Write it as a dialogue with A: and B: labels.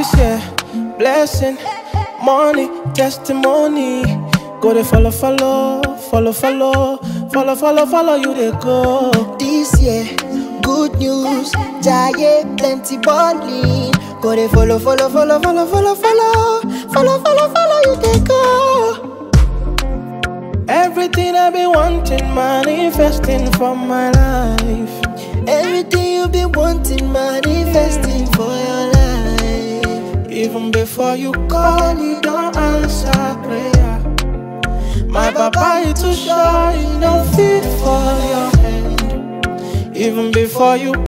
A: This year, blessing, money, testimony. Go they follow, you they go.
B: This year, good news, giant plenty balling. Go they follow, you they go.
A: Everything I've been wanting, manifesting for my life.
B: Everything you've been wanting, manifesting for your life.
A: Even before you call, you don't answer prayer. My papa, you too shy, you don't fit for your hand. Even before you